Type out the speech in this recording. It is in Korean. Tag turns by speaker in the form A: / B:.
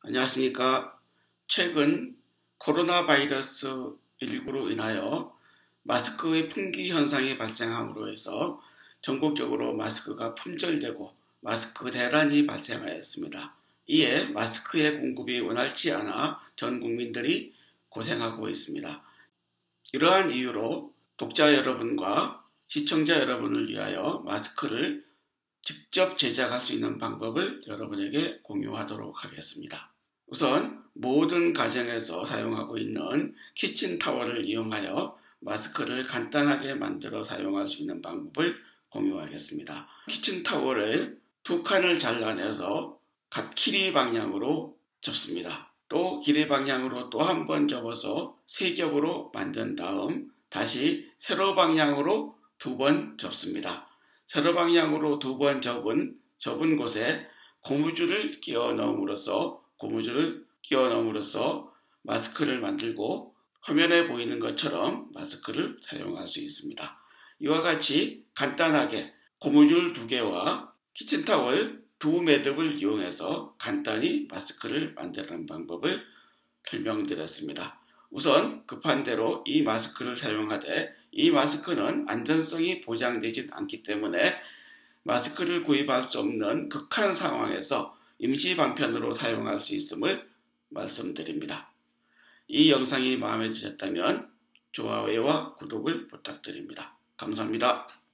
A: 안녕하십니까. 최근 코로나 바이러스 19로 인하여 마스크의 품귀 현상이 발생함으로 해서 전국적으로 마스크가 품절되고 마스크 대란이 발생하였습니다. 이에 마스크의 공급이 원활치 않아 전 국민들이 고생하고 있습니다. 이러한 이유로 독자 여러분과 시청자 여러분을 위하여 마스크를 직접 제작할 수 있는 방법을 여러분에게 공유하도록 하겠습니다. 우선 모든 가정에서 사용하고 있는 키친타월을 이용하여 마스크를 간단하게 만들어 사용할 수 있는 방법을 공유하겠습니다. 키친타월을 두 칸을 잘라내서 각 길이 방향으로 접습니다. 또 길이 방향으로 또 한 번 접어서 세 겹으로 만든 다음 다시 세로 방향으로 두 번 접습니다. 세로 방향으로 두 번 접은 곳에 고무줄을 끼워 넣음으로써 마스크를 만들고 화면에 보이는 것처럼 마스크를 사용할 수 있습니다. 이와 같이 간단하게 고무줄 2개와 키친타월 2매듭을 이용해서 간단히 마스크를 만드는 방법을 설명드렸습니다. 우선 급한 대로 이 마스크를 사용하되 이 마스크는 안전성이 보장되지 않기 때문에 마스크를 구입할 수 없는 극한 상황에서 임시 방편으로 사용할 수 있음을 말씀드립니다. 이 영상이 마음에 드셨다면 좋아요와 구독을 부탁드립니다. 감사합니다.